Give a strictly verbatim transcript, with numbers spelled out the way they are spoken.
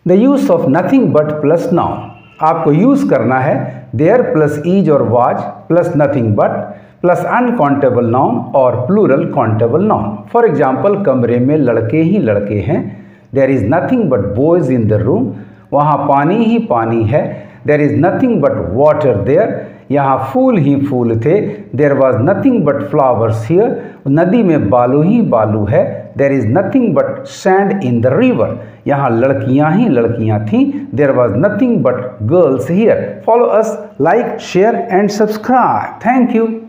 The use of nothing but plus noun, आपको use करना है देयर प्लस इज और was plus nothing but plus uncountable noun और plural countable noun. For example, कमरे में लड़के ही लड़के हैं, there is nothing but boys in the room, वहाँ पानी ही पानी है, there is nothing but water there, यहाँ फूल ही फूल थे, there was nothing but flowers here, नदी में बालू ही बालू है, there is nothing but sand in the river, यहाँ लड़कियाँ ही लड़कियाँ थीं, there was nothing but girls here. Follow us, like, share and subscribe. Thank you.